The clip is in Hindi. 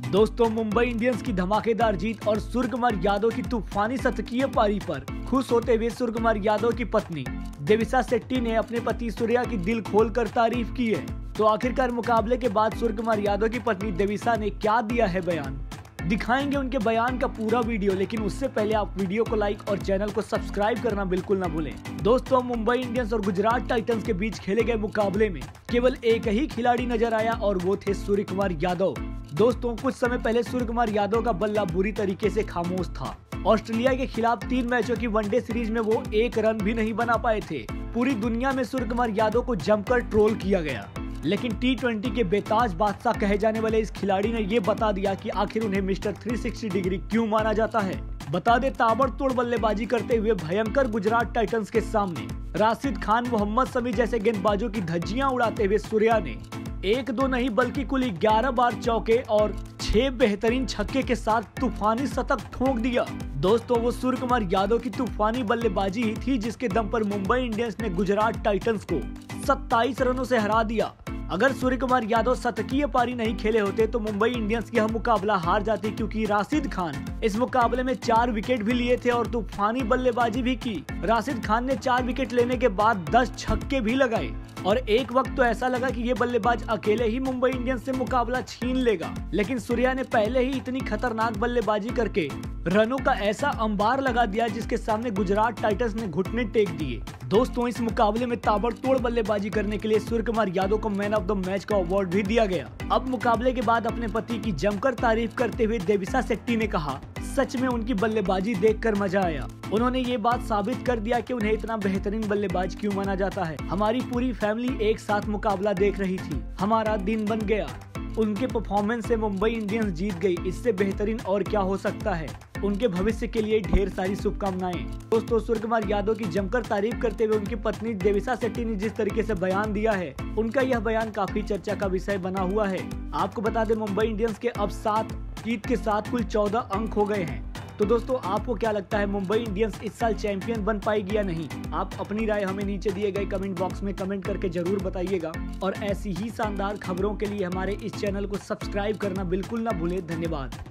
दोस्तों, मुंबई इंडियंस की धमाकेदार जीत और सूर्यकुमार यादव की तूफानी शतकीय पारी पर खुश होते हुए सूर्यकुमार यादव की पत्नी देविसा शेट्टी ने अपने पति सूर्या की दिल खोलकर तारीफ की है। तो आखिरकार मुकाबले के बाद सूर्यकुमार यादव की पत्नी देविसा ने क्या दिया है बयान, दिखाएंगे उनके बयान का पूरा वीडियो। लेकिन उससे पहले आप वीडियो को लाइक और चैनल को सब्सक्राइब करना बिल्कुल ना भूलें। दोस्तों, मुंबई इंडियंस और गुजरात टाइटंस के बीच खेले गए मुकाबले में केवल एक ही खिलाड़ी नजर आया और वो थे सूर्यकुमार यादव। दोस्तों, कुछ समय पहले सूर्यकुमार यादव का बल्ला बुरी तरीके से खामोश था। ऑस्ट्रेलिया के खिलाफ 3 मैचों की वनडे सीरीज में वो 1 रन भी नहीं बना पाए थे। पूरी दुनिया में सूर्यकुमार यादव को जमकर ट्रोल किया गया, लेकिन T20 के बेताज बादशाह कहे जाने वाले इस खिलाड़ी ने ये बता दिया कि आखिर उन्हें मिस्टर 360 डिग्री क्यों माना जाता है। बता दे, ताबड़तोड़ बल्लेबाजी करते हुए भयंकर गुजरात टाइटंस के सामने राशिद खान, मोहम्मद शमी जैसे गेंदबाजों की धज्जियां उड़ाते हुए सूर्या ने 1-2 नहीं बल्कि कुल 11 बार चौके और 6 बेहतरीन छक्के के साथ तूफानी शतक ठोक दिया। दोस्तों, वो सूर्यकुमार यादव की तूफानी बल्लेबाजी ही थी जिसके दम पर मुंबई इंडियंस ने गुजरात टाइटंस को 27 रनों से हरा दिया। अगर सूर्यकुमार यादव शतकीय पारी नहीं खेले होते तो मुंबई इंडियंस यह मुकाबला हार जाती, क्योंकि राशिद खान इस मुकाबले में 4 विकेट भी लिए थे और तूफानी बल्लेबाजी भी की। राशिद खान ने 4 विकेट लेने के बाद 10 छक्के भी लगाए और एक वक्त तो ऐसा लगा कि ये बल्लेबाज अकेले ही मुंबई इंडियंस से मुकाबला छीन लेगा। लेकिन सूर्या ने पहले ही इतनी खतरनाक बल्लेबाजी करके रनों का ऐसा अंबार लगा दिया जिसके सामने गुजरात टाइटंस ने घुटने टेक दिए। दोस्तों, इस मुकाबले में ताबड़तोड़ बल्लेबाजी करने के लिए सूर्यकुमार यादव को मैन ऑफ द मैच का अवार्ड भी दिया गया। अब मुकाबले के बाद अपने पति की जमकर तारीफ करते हुए देविसा शेट्टी ने कहा, सच में उनकी बल्लेबाजी देखकर मजा आया। उन्होंने ये बात साबित कर दिया कि उन्हें इतना बेहतरीन बल्लेबाज क्यों माना जाता है। हमारी पूरी फैमिली एक साथ मुकाबला देख रही थी, हमारा दिन बन गया। उनके परफॉर्मेंस से मुंबई इंडियंस जीत गई, इससे बेहतरीन और क्या हो सकता है। उनके भविष्य के लिए ढेर सारी शुभकामनाएं। दोस्तों, सूर्यकुमार यादव की जमकर तारीफ करते हुए उनकी पत्नी देविसा शेट्टी ने जिस तरीके से बयान दिया है, उनका यह बयान काफी चर्चा का विषय बना हुआ है। आपको बता दें, मुंबई इंडियंस के अब 7 जीत के साथ कुल 14 अंक हो गए हैं। तो दोस्तों, आपको क्या लगता है, मुंबई इंडियंस इस साल चैंपियन बन पाएगी या नहीं? आप अपनी राय हमें नीचे दिए गए कमेंट बॉक्स में कमेंट करके जरूर बताइएगा और ऐसी ही शानदार खबरों के लिए हमारे इस चैनल को सब्सक्राइब करना बिल्कुल ना भूलें। धन्यवाद।